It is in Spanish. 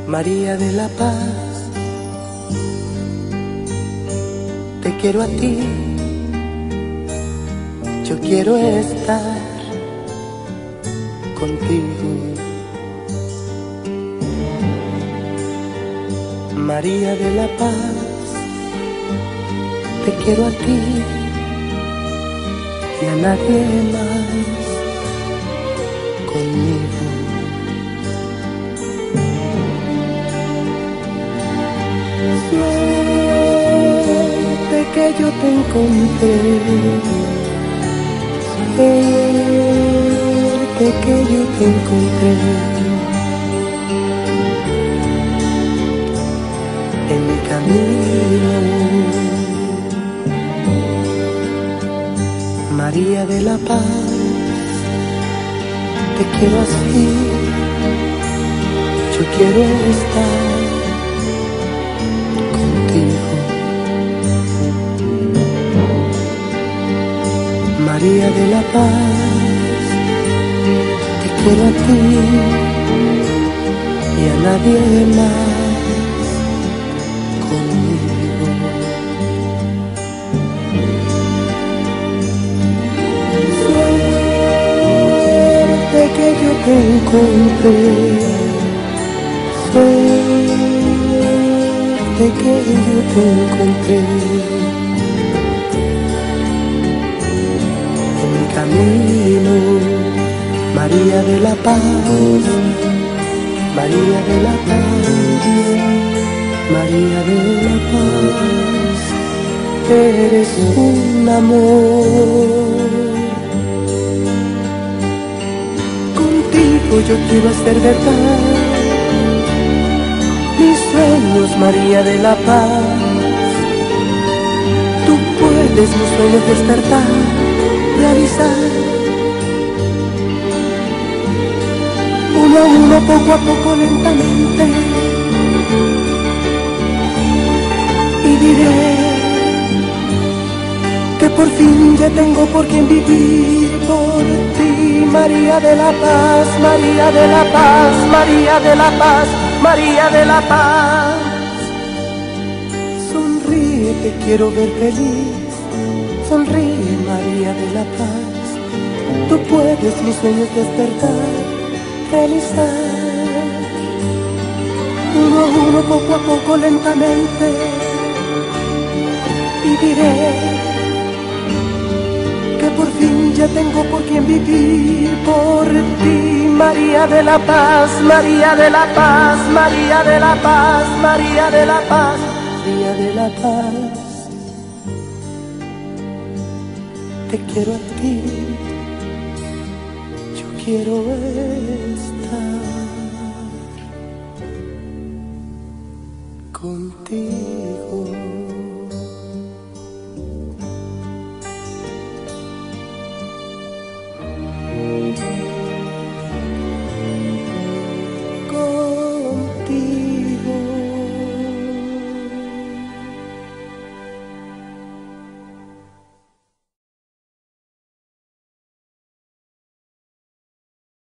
María de la Paz, te quiero a ti, yo quiero estar contigo. María de la Paz, te quiero a ti y a nadie más conmigo. Suerte que yo te encontré, suerte que yo te encontré en mi camino. María de la Paz, te quiero así, yo quiero estar contigo. María de la Paz, te quiero a ti y a nadie más conmigo. Suerte que yo te encontré, suerte que yo te encontré en mi camino. María de la Paz, María de la Paz, María de la Paz, eres un amor. Contigo yo quiero hacer verdad mis sueños, María de la Paz. Tú puedes mis sueños despertar, realizar. Uno a uno, poco a poco, lentamente. Y diré que por fin ya tengo por quien vivir por ti. María de la Paz, María de la Paz, María de la Paz, María de la Paz. Sonríe, te quiero ver feliz. Sonríe, María de la Paz. Tú puedes mis sueños despertar, realizar. Uno a uno, poco a poco, lentamente. Y diré que por fin ya tengo por quien vivir por ti. María de la Paz, María de la Paz, María de la Paz, María de la Paz, María de la Paz. Te quiero a ti, yo quiero estar contigo.